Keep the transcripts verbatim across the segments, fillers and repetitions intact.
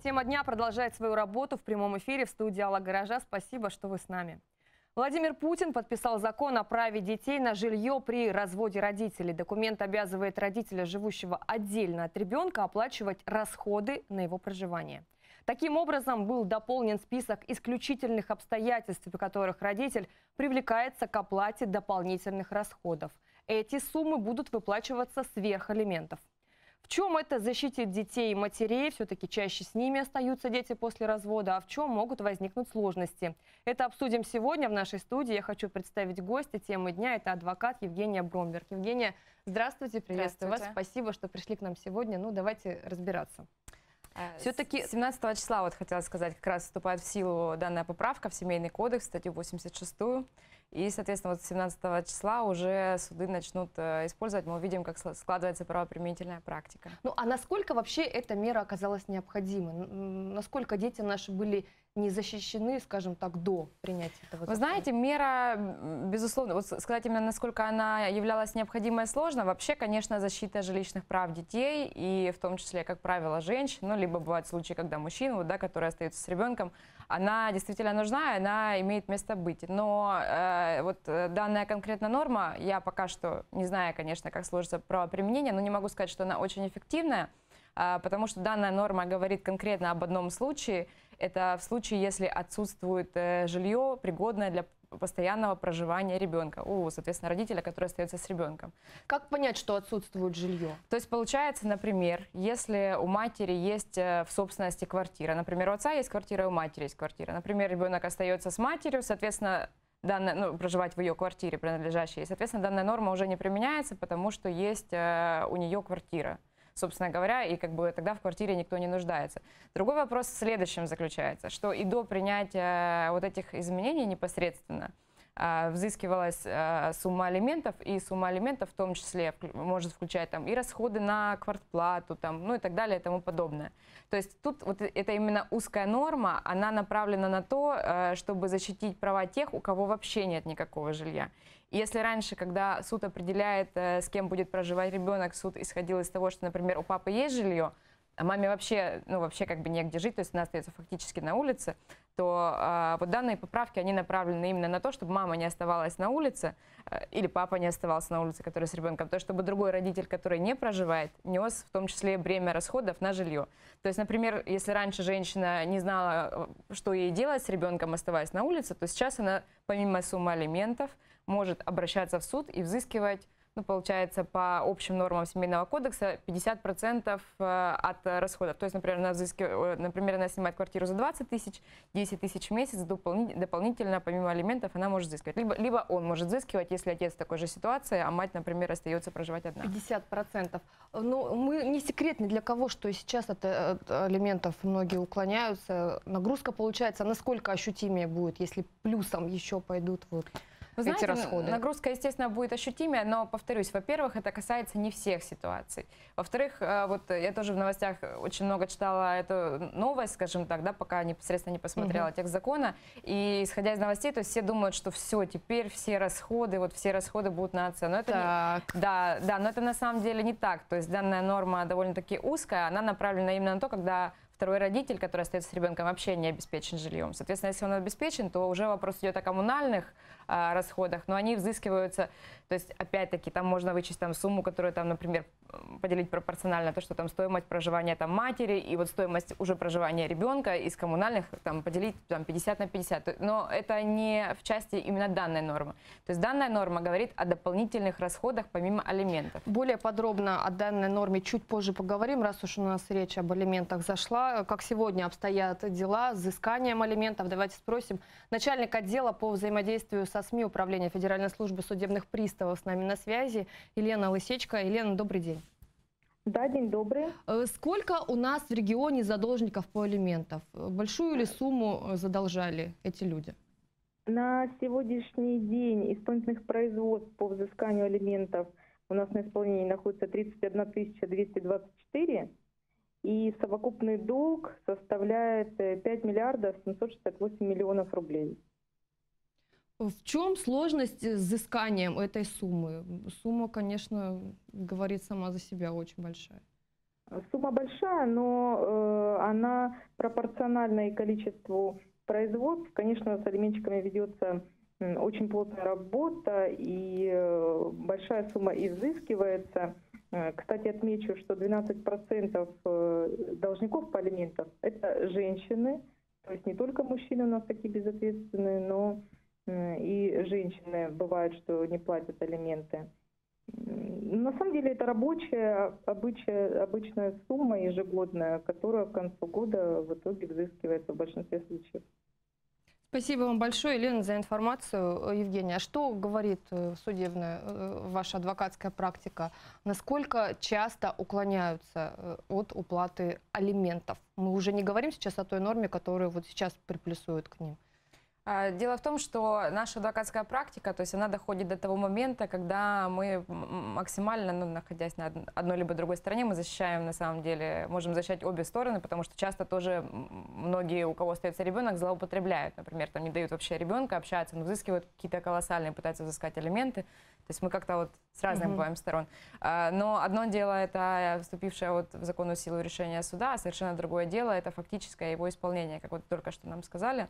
Тема дня продолжает свою работу в прямом эфире в студии Алла Гаража. Спасибо, что вы с нами. Владимир Путин подписал закон о праве детей на жилье при разводе родителей. Документ обязывает родителя, живущего отдельно от ребенка, оплачивать расходы на его проживание. Таким образом, был дополнен список исключительных обстоятельств, при которых родитель привлекается к оплате дополнительных расходов. Эти суммы будут выплачиваться сверх алиментов. В чем это защитит детей и матерей? Все-таки чаще с ними остаются дети после развода. А в чем могут возникнуть сложности? Это обсудим сегодня в нашей студии. Я хочу представить гостя темы дня. Это адвокат Евгения Бромберг. Евгения, здравствуйте, приветствую Здравствуйте. вас. Спасибо, что пришли к нам сегодня. Ну, давайте разбираться. Все-таки семнадцатого числа, вот хотела сказать, как раз вступает в силу данная поправка в Семейный кодекс, статью восемьдесят шестую. И, соответственно, вот с семнадцатого числа уже суды начнут э, использовать. Мы увидим, как складывается правоприменительная практика. Ну, а насколько вообще эта мера оказалась необходима? Насколько дети наши были не защищены, скажем так, до принятия этого закона? Вы знаете, мера, безусловно, вот сказать именно, насколько она являлась необходимой, сложно. Вообще, конечно, защита жилищных прав детей, и в том числе, как правило, женщин, ну, либо бывают случаи, когда мужчины, вот, да, которые остаются с ребенком, она действительно нужна, она имеет место быть. Но э, вот данная конкретная норма, я пока что не знаю, конечно, как сложится правоприменение, но не могу сказать, что она очень эффективная, э, потому что данная норма говорит конкретно об одном случае. Это в случае, если отсутствует э, жилье, пригодное для постоянного проживания ребенка, у, соответственно, родителя, который остается с ребенком. Как понять, что отсутствует жилье? То есть получается, например, если у матери есть в собственности квартира, например, у отца есть квартира, у матери есть квартира, например, ребенок остается с матерью, соответственно, данная, ну, проживать в ее квартире принадлежащей, соответственно, данная норма уже не применяется, потому что есть э, у нее квартира, собственно говоря, и как бы тогда в квартире никто не нуждается. Другой вопрос в следующем заключается, что и до принятия вот этих изменений непосредственно э, взыскивалась э, сумма алиментов, и сумма алиментов в том числе может включать там и расходы на квартплату, там, ну и так далее и тому подобное. То есть тут вот это именно узкая норма, она направлена на то, э, чтобы защитить права тех, у кого вообще нет никакого жилья. И если раньше, когда суд определяет, с кем будет проживать ребенок, суд исходил из того, что, например, у папы есть жилье, а маме вообще, ну, вообще как бы негде жить, то есть она остается фактически на улице, то э, вот данные поправки, они направлены именно на то, чтобы мама не оставалась на улице, э, или папа не оставался на улице, который с ребенком, то есть чтобы другой родитель, который не проживает, нес в том числе бремя расходов на жилье. То есть, например, если раньше женщина не знала, что ей делать с ребенком, оставаясь на улице, то сейчас она, помимо суммы алиментов, может обращаться в суд и взыскивать, ну, получается, по общим нормам Семейного кодекса пятьдесят процентов от расходов. То есть, например, она, взыскивает, например, она снимает квартиру за двадцать тысяч, десять тысяч в месяц, дополнительно, помимо алиментов, она может взыскивать. Либо, либо он может взыскивать, если отец в такой же ситуации, а мать, например, остается проживать одна. пятьдесят процентов. Ну, мы не секрет ни для кого, что сейчас от, от алиментов многие уклоняются. Нагрузка, получается, насколько ощутимее будет, если плюсом еще пойдут вот... Вы знаете, эти расходы? Нагрузка, естественно, будет ощутимее, но, повторюсь, во-первых, это касается не всех ситуаций. Во-вторых, вот я тоже в новостях очень много читала эту новость, скажем так, да, пока непосредственно не посмотрела угу. текст закона, и исходя из новостей, то есть все думают, что все, теперь все расходы, вот все расходы будут на отца. Но это не, да, да, но это на самом деле не так. То есть данная норма довольно-таки узкая, она направлена именно на то, когда второй родитель, который остается с ребенком, вообще не обеспечен жильем. Соответственно, если он обеспечен, то уже вопрос идет о коммунальных а, расходах, но они взыскиваются, то есть, опять-таки, там можно вычесть там, сумму, которую, там, например, поделить пропорционально, то, что там стоимость проживания там, матери и вот стоимость уже проживания ребенка из коммунальных там, поделить там, пятьдесят на пятьдесят. Но это не в части именно данной нормы. То есть данная норма говорит о дополнительных расходах помимо алиментов. Более подробно о данной норме чуть позже поговорим, раз уж у нас речь об алиментах зашла. Как сегодня обстоят дела с взысканием алиментов? Давайте спросим начальник отдела по взаимодействию со СМИ Управления Федеральной службы судебных приставов с нами на связи Елена Лысечко. Елена, добрый день. Да, день добрый. Сколько у нас в регионе задолженников по алиментам? Большую ли сумму задолжали эти люди? На сегодняшний день исполнительных производств по взысканию алиментов у нас на исполнении находится тридцать одна тысяча двести двадцать четыре. И совокупный долг составляет пять миллиардов семьсот шестьдесят восемь миллионов рублей. В чем сложность с взысканием этой суммы? Сумма, конечно, говорит сама за себя, очень большая. Сумма большая, но э, она пропорциональна и количеству производств. Конечно, с алиментчиками ведется м, очень плотная работа, и э, большая сумма изыскивается. Э, Кстати, отмечу, что двенадцать процентов э, должников по алиментам – это женщины. То есть не только мужчины у нас такие безответственные, но э, и женщины бывают, что не платят алименты. На самом деле это рабочая, обычная, обычная сумма ежегодная, которая к концу года в итоге взыскивается в большинстве случаев. Спасибо вам большое, Елена, за информацию. Евгения, а что говорит э, судебная, э, ваша адвокатская практика? Насколько часто уклоняются э, от уплаты алиментов? Мы уже не говорим сейчас о той норме, которую вот сейчас приплюсуют к ним. А, Дело в том, что наша адвокатская практика, то есть она доходит до того момента, когда мы максимально, ну, находясь на одной либо другой стороне, мы защищаем, на самом деле, можем защищать обе стороны, потому что часто тоже многие, у кого остается ребенок, злоупотребляют. Например, там не дают вообще ребенка, общаются, но взыскивают какие-то колоссальные, пытаются взыскать алименты. То есть мы как-то вот с разных Мгм. бываем сторон. А, Но одно дело это вступившее вот в законную силу решение суда, а совершенно другое дело это фактическое его исполнение, как вот только что нам сказали.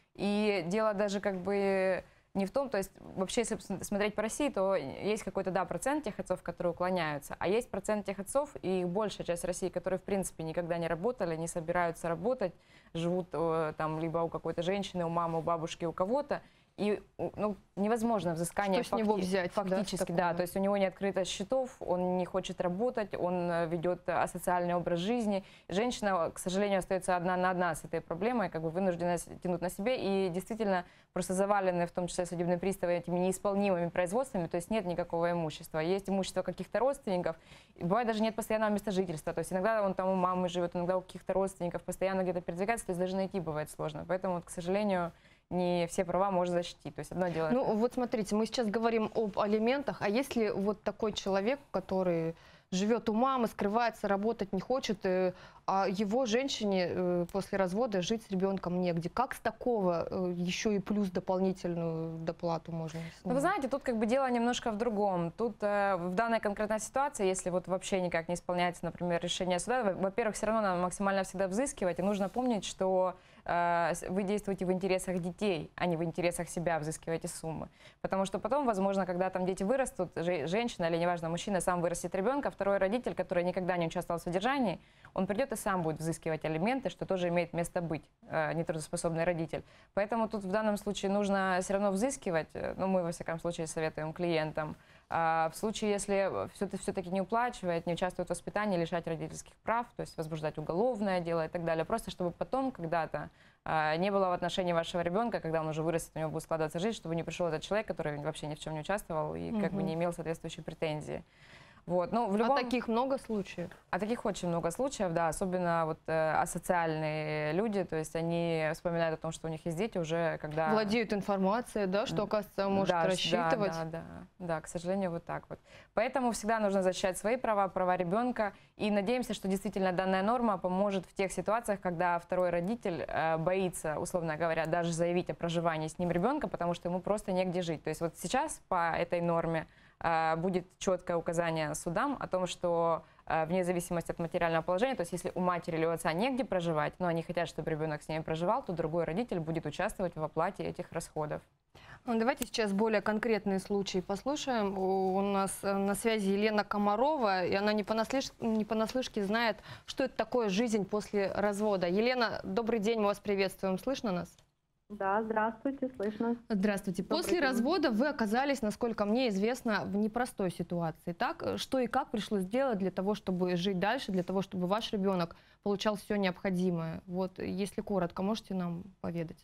И дело даже как бы не в том, то есть вообще, если смотреть по России, то есть какой-то, да, процент тех отцов, которые уклоняются, а есть процент тех отцов, и их большая часть России, которые, в принципе, никогда не работали, не собираются работать, живут э, там либо у какой-то женщины, у мамы, у бабушки, у кого-то, и ну, невозможно взыскание Что с него взять, да, фактически, с да, такого? то есть у него не открыто счетов, он не хочет работать, он э, ведет асоциальный образ жизни. Женщина, к сожалению, остается одна на одна с этой проблемой, как бы вынуждена с- тянуть на себе, и действительно просто завалены, в том числе судебные приставы, этими неисполнимыми производствами, то есть нет никакого имущества. Есть имущество каких-то родственников, и бывает даже нет постоянного места жительства, то есть иногда он там у мамы живет, иногда у каких-то родственников, постоянно где-то передвигается, то есть даже найти бывает сложно. Поэтому, вот, к сожалению, не все права можно защитить. То есть одно дело... Ну вот смотрите, мы сейчас говорим об алиментах, а если вот такой человек, который живет у мамы, скрывается, работать не хочет, э, а его женщине э, после развода жить с ребенком негде, как с такого э, еще и плюс дополнительную доплату можно Ну, вы снимать? знаете, тут как бы дело немножко в другом. Тут э, в данной конкретной ситуации, если вот вообще никак не исполняется, например, решение суда, во- во-первых, все равно надо максимально всегда взыскивать, и нужно помнить, что э, с- вы действуете в интересах детей, а не в интересах себя, взыскиваете суммы. Потому что потом, возможно, когда там дети вырастут, же- женщина или, неважно, мужчина сам вырастет ребенка, второй родитель, который никогда не участвовал в содержании, он придет и сам будет взыскивать алименты, что тоже имеет место быть, э, нетрудоспособный родитель. Поэтому тут в данном случае нужно все равно взыскивать, э, ну, мы, во всяком случае, советуем клиентам. А в случае, если все-таки не уплачивает, не участвует в воспитании, лишать родительских прав, то есть возбуждать уголовное дело и так далее, просто чтобы потом когда-то а, не было в отношении вашего ребенка, когда он уже вырастет, у него будет складываться жизнь, чтобы не пришел этот человек, который вообще ни в чем не участвовал и как бы Мгм. не имел соответствующие претензии. Вот. Ну, в А любом... таких много случаев? А таких очень много случаев, да, особенно вот э, асоциальные люди, то есть они вспоминают о том, что у них есть дети уже, когда... Владеют информацией, да, что, оказывается, может Да, ш- рассчитывать? Да, да, да, да, к сожалению, вот так вот. Поэтому всегда нужно защищать свои права, права ребенка, и надеемся, что действительно данная норма поможет в тех ситуациях, когда второй родитель э, боится, условно говоря, даже заявить о проживании с ним ребенка, потому что ему просто негде жить. То есть вот сейчас по этой норме э, будет четкое указание судам о том, что э, вне зависимости от материального положения, то есть если у матери или у отца негде проживать, но они хотят, чтобы ребенок с ними проживал, то другой родитель будет участвовать в оплате этих расходов. Ну, давайте сейчас более конкретные случаи послушаем. У у нас э, на связи Елена Комарова, и она не понаслышке, не понаслышке знает, что это такое жизнь после развода. Елена, добрый день, мы вас приветствуем. Слышно нас? Да, здравствуйте, слышно. Здравствуйте. Добрый После день. развода вы оказались, насколько мне известно, в непростой ситуации. Так, что и как пришлось сделать для того, чтобы жить дальше, для того, чтобы ваш ребенок получал все необходимое? Вот, если коротко, можете нам поведать?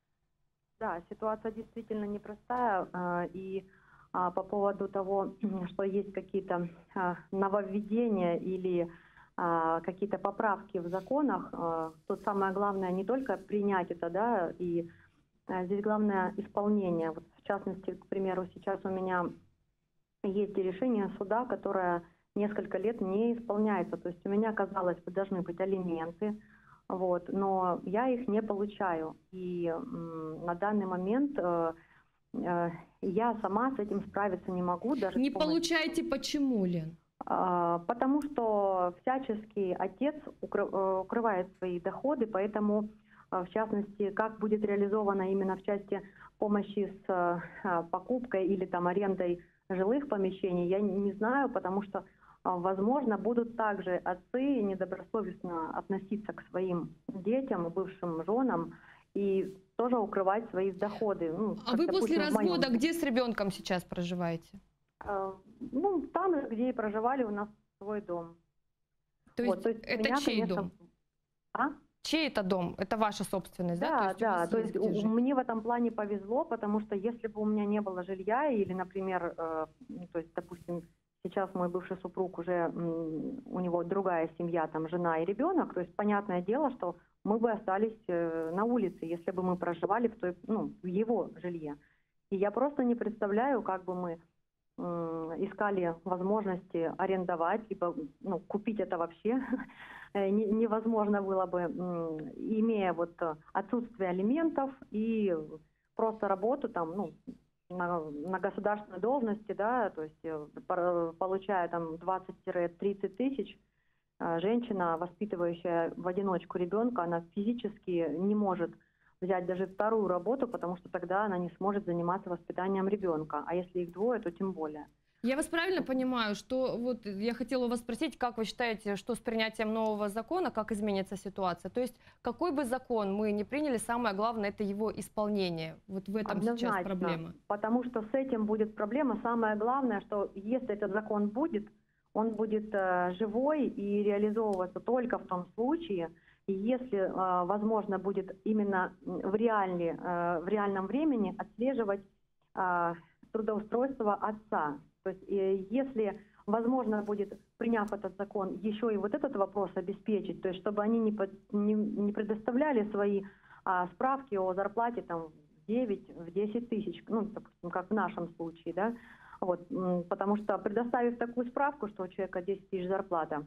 Да, ситуация действительно непростая. а, И а, по поводу того, что есть какие-то а, нововведения или а, какие-то поправки в законах, а, тут самое главное не только принять это, да, и а, здесь главное исполнение. Вот в частности, к примеру, сейчас у меня есть решение суда, которое несколько лет не исполняется. То есть у меня, казалось бы, должны быть алименты, вот, но я их не получаю. И м, на данный момент э, э, я сама с этим справиться не могу. Даже Не с помощью- получаете почему, Лен? А, Потому что всячески отец укры- э, укрывает свои доходы, поэтому, э, в частности, как будет реализовано именно в части помощи с э, покупкой или там арендой жилых помещений, я не не знаю, потому что, а, возможно, будут также отцы недобросовестно относиться к своим детям, бывшим женам и тоже укрывать свои доходы. Ну, А как, вы после допустим, в моем развода случае. где с ребенком сейчас проживаете? Э, Ну, там же, где и проживали, у нас свой дом. То Вот, есть то есть это меня, чей конечно, дом? А? Чей это дом? Это ваша собственность, да? Да, То есть у да, вас то есть есть где у- жить? мне в этом плане повезло, потому что если бы у меня не было жилья или, например, э, ну, то есть, допустим, сейчас мой бывший супруг уже, м, у него другая семья, там жена и ребенок, то есть понятное дело, что мы бы остались э, на улице, если бы мы проживали в той, ну, в его жилье. И я просто не представляю, как бы мы м, искали возможности арендовать, либо, ну, купить это вообще э, не- невозможно было бы, м, имея вот э, отсутствие алиментов и просто работу там, ну, на, на государственной должности, да, то есть э, пор- получая там двадцать-тридцать тысяч, э, женщина, воспитывающая в одиночку ребенка, она физически не может взять даже вторую работу, потому что тогда она не сможет заниматься воспитанием ребенка. А если их двое, то тем более. Я вас правильно понимаю, что вот я хотела у вас спросить, как вы считаете, что с принятием нового закона, как изменится ситуация? То есть какой бы закон мы ни приняли, самое главное это его исполнение. Вот в этом сейчас Однозначно, проблема. потому что с этим будет проблема. Самое главное, что если этот закон будет, он будет э, живой и реализовываться только в том случае, и если э, возможно будет именно в, реале, э, в реальном времени отслеживать э, трудоустройство отца. То есть э, если возможно будет, приняв этот закон, еще и вот этот вопрос обеспечить, то есть чтобы они не, под- не, не предоставляли свои а, справки о зарплате там в девять, в десять тысяч, ну, допустим, как в нашем случае, да, вот, м, потому что предоставив такую справку, что у человека десять тысяч зарплата,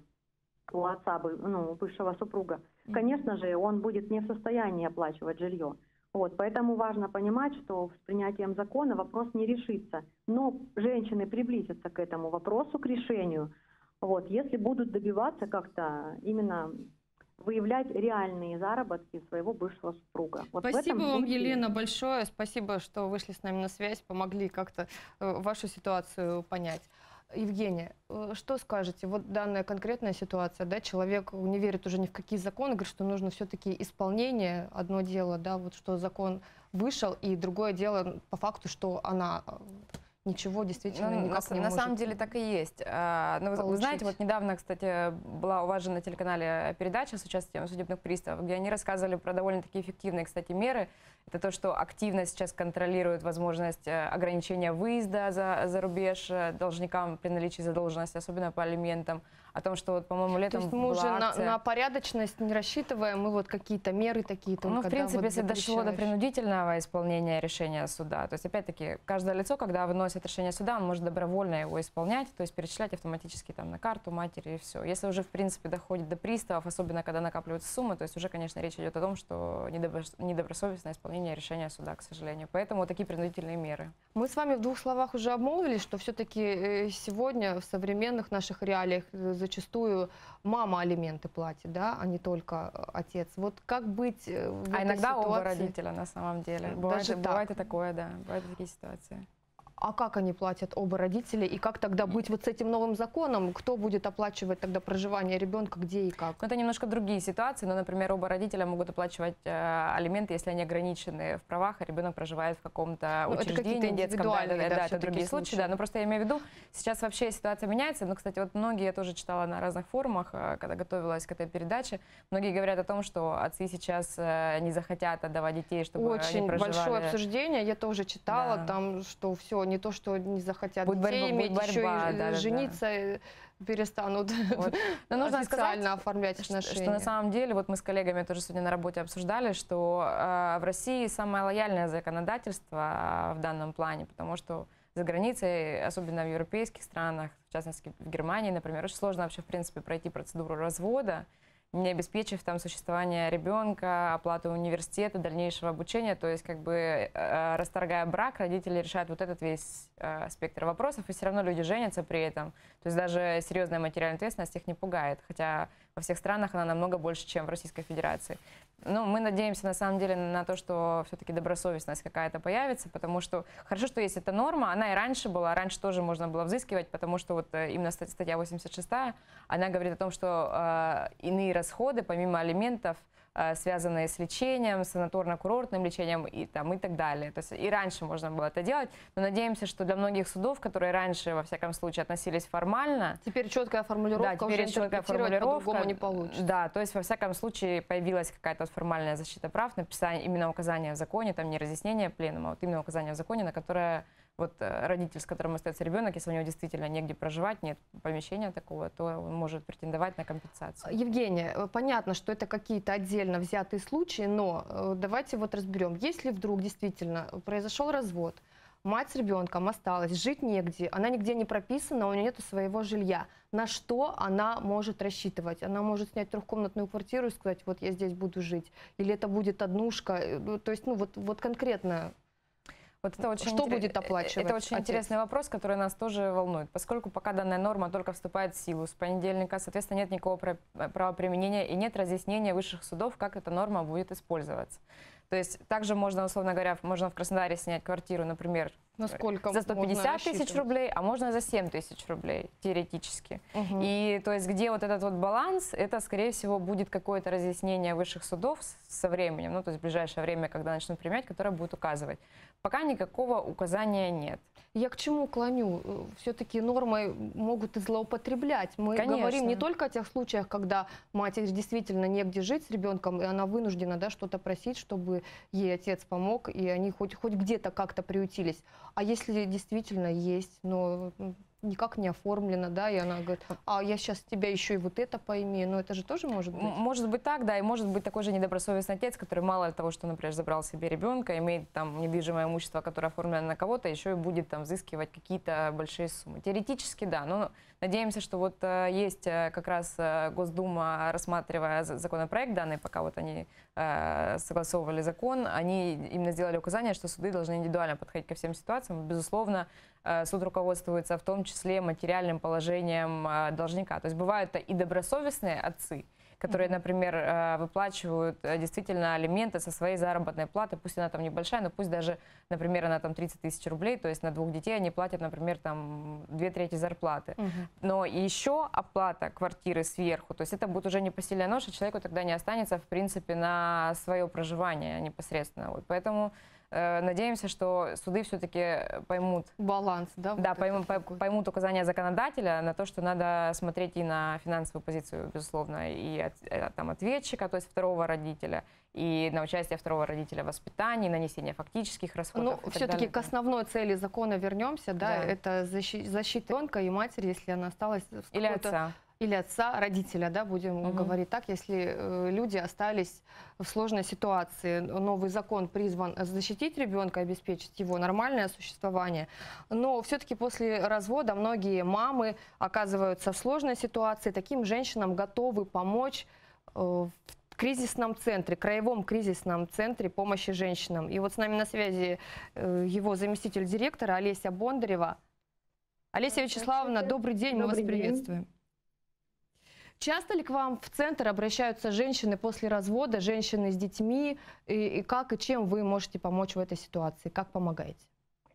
у отца, бы- ну, у бывшего супруга, конечно же, он будет не в состоянии оплачивать жилье. Вот, поэтому важно понимать, что с принятием закона вопрос не решится. Но женщины приблизятся к этому вопросу, к решению, вот, если будут добиваться как-то именно выявлять реальные заработки своего бывшего супруга. Вот в Спасибо этом вам, случае- Елена, большое. Спасибо, что вышли с нами на связь, помогли как-то э, вашу ситуацию понять. Евгения, э, что скажете? Вот данная конкретная ситуация, да, человек не верит уже ни в какие законы, говорит, что нужно все-таки исполнение. Одно дело, да, вот что закон вышел, и другое дело по факту, что она э, ничего действительно Ну, никак на, не на может. самом деле так и есть. А, ну, вы- вы получить. знаете, вот недавно, кстати, была у вас же на телеканале передача с участием судебных приставов, где они рассказывали про довольно-таки эффективные, кстати, меры. Это то, что активно сейчас контролирует возможность э, ограничения выезда за, за рубеж э, должникам при наличии задолженности, особенно по алиментам. О том, что, вот, по-моему, То летом есть мы была уже на, акция. на порядочность не рассчитываем, мы вот какие-то меры такие только, Ну, в да, принципе, вот если дошло до запрещаешь. принудительного исполнения решения суда, то есть, опять-таки, каждое лицо, когда выносит решение суда, он может добровольно его исполнять, то есть перечислять автоматически там на карту матери и все. Если уже, в принципе, доходит до приставов, особенно когда накапливаются суммы, то есть уже, конечно, речь идет о том, что недобро- недобросовестное исполнение решения суда, к сожалению. Поэтому вот такие принудительные меры. Мы с вами в двух словах уже обмолвились, что все-таки сегодня в современных наших реалиях э, зачастую мама алименты платит, да, а не только э, отец. Вот как быть э, в А этой иногда оба ситуации? родителя, на самом деле. Даже Бывает, так? бывает и такое, да, бывают и такие ситуации. А как они платят, оба родители? И как тогда быть вот с этим новым законом? Кто будет оплачивать тогда проживание ребенка, где и как? Но это немножко другие ситуации. Но, например, оба родителя могут оплачивать э, алименты, если они ограничены в правах, а ребенок проживает в каком-то Ну, это учреждении какие-то детском. Да, да, индивидуальные, да, да, да, это всё-таки другие случаи. случаи. Да. Но просто я имею в виду, сейчас вообще ситуация меняется. Но, кстати, вот многие, я тоже читала на разных форумах, э, когда готовилась к этой передаче, многие говорят о том, что отцы сейчас э, не захотят отдавать детей, чтобы Очень они проживали. большое обсуждение, я тоже читала, Да. там, что все, не то, что не захотят Будет детей борьба- будет иметь, еще борьба, и да, да, да. жениться э, перестанут Вот. Но нужно официально сказать, оформлять Что, отношения. что на самом деле, вот мы с коллегами тоже сегодня на работе обсуждали, что э, в России самое лояльное законодательство э, в данном плане, потому что за границей, особенно в европейских странах, в частности в Германии, например, очень сложно вообще в принципе пройти процедуру развода. не обеспечив там существование ребенка, оплату университета, дальнейшего обучения. То есть, как бы, э, расторгая брак, родители решают вот этот весь э, спектр вопросов, и все равно люди женятся при этом. То есть даже серьезная материальная ответственность их не пугает, хотя во всех странах она намного больше, чем в Российской Федерации. Ну, мы надеемся, на самом деле, на то, что все-таки добросовестность какая-то появится, потому что хорошо, что есть эта норма, она и раньше была, раньше тоже можно было взыскивать, потому что вот именно статья восемьдесят шестая, она говорит о том, что э, иные расходы, помимо алиментов, э, связанные с лечением, санаторно-курортным лечением и, там, и так далее. То есть и раньше можно было это делать, но надеемся, что для многих судов, которые раньше, во всяком случае, относились формально... Теперь четкая формулировка, да, теперь уже четкая формулировка, по-другому не получится. Да, то есть во всяком случае появилась какая-то формальная защита прав, написание, именно указание в законе, там не разъяснение пленума, а вот именно указание в законе, на которое вот родитель, с которым остается ребенок, если у него действительно негде проживать, нет помещения такого, то он может претендовать на компенсацию. Евгения, понятно, что это какие-то отдельно взятые случаи, но давайте вот разберем, если вдруг действительно произошел развод, мать с ребенком осталась, жить негде, она нигде не прописана, у нее нет своего жилья. На что она может рассчитывать? Она может снять трехкомнатную квартиру и сказать, вот я здесь буду жить. Или это будет однушка? То есть, ну вот, вот конкретно... Вот это очень что интерес... будет оплачивать Это очень отец? Интересный вопрос, который нас тоже волнует. Поскольку пока данная норма только вступает в силу с понедельника, соответственно, нет никакого правоприменения и нет разъяснения высших судов, как эта норма будет использоваться. То есть также можно, условно говоря, можно в Краснодаре снять квартиру, например, Насколько за сто пятьдесят тысяч рублей, а можно за семь тысяч рублей, теоретически. Угу. И то есть где вот этот вот баланс, это, скорее всего, будет какое-то разъяснение высших судов со временем, ну то есть в ближайшее время, когда начнут применять, которое будет указывать. Пока никакого указания нет. Я к чему клоню? Все-таки нормой могут и злоупотреблять. Мы Конечно. говорим не только о тех случаях, когда матери действительно негде жить с ребенком, и она вынуждена, да, что-то просить, чтобы ей отец помог, и они хоть, хоть где-то как-то приютились. А если действительно есть, но никак не оформлено, да, и она говорит, а я сейчас тебя еще и вот это пойми, но это же тоже может быть? Может быть так, да, и может быть такой же недобросовестный отец, который мало того, что, например, забрал себе ребенка, имеет там недвижимое имущество, которое оформлено на кого-то, еще и будет там взыскивать какие-то большие суммы. Теоретически, да, но надеемся, что вот э, есть э, как раз э, Госдума, рассматривая законопроект данный, пока вот они э, согласовывали закон, они именно сделали указание, что суды должны индивидуально подходить ко всем ситуациям. Безусловно, э, суд руководствуется в том числе материальным положением э, должника. То есть бывают и добросовестные отцы, которые, например, э, выплачивают э, действительно алименты со своей заработной платы, пусть она там небольшая, но пусть даже, например, она там тридцать тысяч рублей, то есть на двух детей они платят, например, там две трети зарплаты. Угу. Но еще оплата квартиры сверху, то есть это будет уже непосильная ноша, человеку тогда не останется, в принципе, на свое проживание непосредственно. Вот. Поэтому э, надеемся, что суды все-таки поймут баланс, да? Да, вот поймут, поймут указания законодателя на то, что надо смотреть и на финансовую позицию, безусловно, и от, там, ответчика, то есть второго родителя, и на участие второго родителя в воспитании, нанесение фактических расходов. Ну, все-таки к основной цели закона вернемся, да, да. Это защита, защита ребенка и матери, если она осталась... Или отца. Или отца, родителя, да, будем угу. говорить так, если э, люди остались в сложной ситуации. Новый закон призван защитить ребенка, обеспечить его нормальное существование. Но все-таки после развода многие мамы оказываются в сложной ситуации. Таким женщинам готовы помочь э, в кризисном центре, краевом кризисном центре помощи женщинам. И вот с нами на связи э, его заместитель директора Олеся Бондарева. Олеся Вячеславовна, добрый день, мы добрый вас приветствуем. День. Часто ли к вам в центр обращаются женщины после развода, женщины с детьми? И, и как и чем вы можете помочь в этой ситуации? Как помогаете?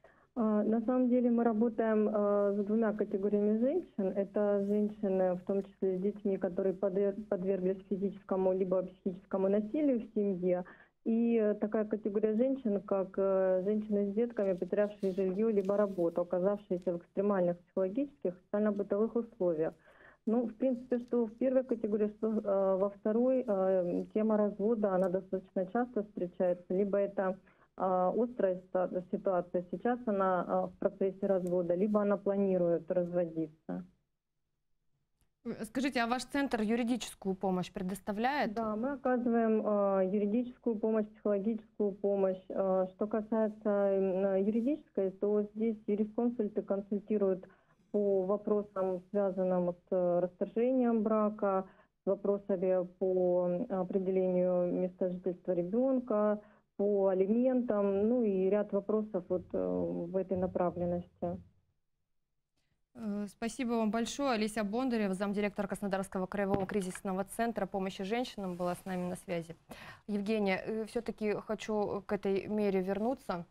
На самом деле мы работаем с двумя категориями женщин. Это женщины, в том числе с детьми, которые подверглись физическому либо психическому насилию в семье. И такая категория женщин, как женщины с детками, потерявшие жилье либо работу, оказавшиеся в экстремальных психологических и социально-бытовых условиях. Ну, в принципе, что в первой категории, что э, во второй, э, тема развода, она достаточно часто встречается. Либо это э, острая ситуация, сейчас она э, в процессе развода, либо она планирует разводиться. Скажите, а ваш центр юридическую помощь предоставляет? Да, мы оказываем э, юридическую помощь, психологическую помощь. Э, что касается э, юридической, то здесь юрисконсульты консультируют по вопросам, связанным с расторжением брака, с вопросами по определению места жительства ребенка, по алиментам, ну и ряд вопросов вот в этой направленности. Спасибо вам большое. Олеся Бондарева, замдиректора Краснодарского краевого кризисного центра помощи женщинам, была с нами на связи. Евгения, все-таки хочу к этой мере вернуться.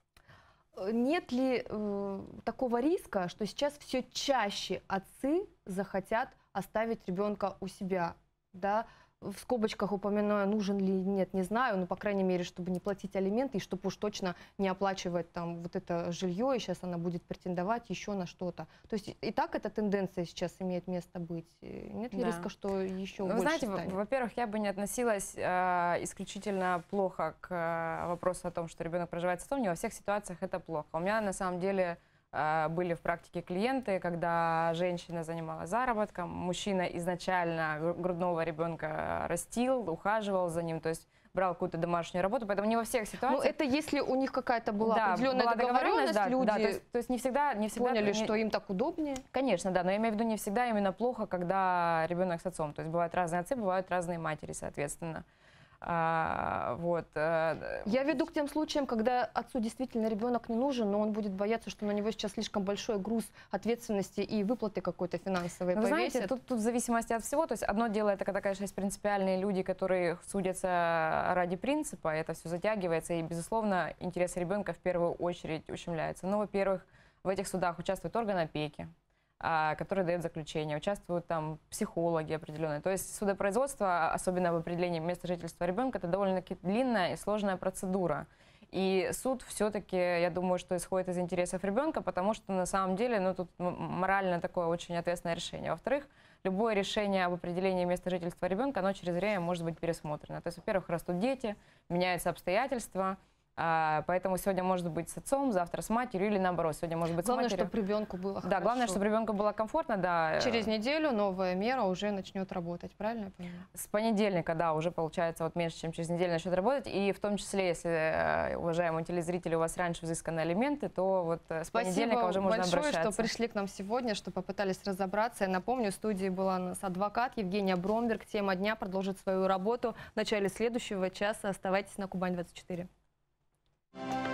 Нет ли э, такого риска, что сейчас все чаще отцы захотят оставить ребенка у себя, да? В скобочках упоминаю, нужен ли нет, не знаю, но, по крайней мере, чтобы не платить алименты и чтобы уж точно не оплачивать там вот это жилье, и сейчас она будет претендовать еще на что-то. То есть и так эта тенденция сейчас имеет место быть. Нет ли Да. риска, что еще Вы больше знаете, станет? во-первых, я бы не относилась э, исключительно плохо к э, вопросу о том, что ребенок проживает с отцом. Не во всех ситуациях это плохо. У меня на самом деле э, были в практике клиенты, когда женщина занималась заработком, мужчина изначально гру- грудного ребенка растил, ухаживал за ним, то есть брал какую-то домашнюю работу, поэтому не во всех Ну, ситуациях. это если у них какая-то была Да, определенная была договоренность, да, люди да, то есть, то есть не всегда, не всегда поняли, не- что им так удобнее. Конечно, да, но я имею в виду не всегда именно плохо, когда ребенок с отцом. То есть бывают разные отцы, бывают разные матери, соответственно. А, вот. э, Я веду к тем случаям, когда отцу действительно ребенок не нужен, но он будет бояться, что на него сейчас слишком большой груз ответственности и выплаты какой-то финансовой Ну, вы знаете, повесят. тут, тут в зависимости от всего. То есть одно дело, это когда, конечно, есть принципиальные люди, которые судятся ради принципа, это все затягивается, и, безусловно, интересы ребенка в первую очередь ущемляются. Ну, во-первых, в этих судах участвует орган опеки, а, который дает заключение, участвуют там психологи определенные. То есть судопроизводство, особенно в определении места жительства ребенка, это довольно-таки длинная и сложная процедура. И суд все-таки, я думаю, что исходит из интересов ребенка, потому что на самом деле, ну, тут морально такое очень ответственное решение. Во-вторых, любое решение об определении места жительства ребенка, оно через время может быть пересмотрено. То есть, во-первых, растут дети, меняются обстоятельства, а, поэтому сегодня может быть с отцом, завтра с матерью или наоборот. Сегодня может быть Главное, с матерью. чтобы ребенку было Да, хорошо. главное, чтобы ребенку было комфортно, да. Через неделю новая мера уже начнет работать, правильно я понимаю? С понедельника, да, уже получается вот меньше, чем через неделю начнет работать. И в том числе, если, э, уважаемые телезрители, у вас раньше взысканы алименты, то вот э, с понедельника Спасибо уже можно большое, обращаться. что пришли к нам сегодня, что попытались разобраться. Я напомню, в студии была у нас адвокат Евгения Бромберг. Тема дня продолжит свою работу в начале следующего часа. Оставайтесь на Кубань двадцать четыре.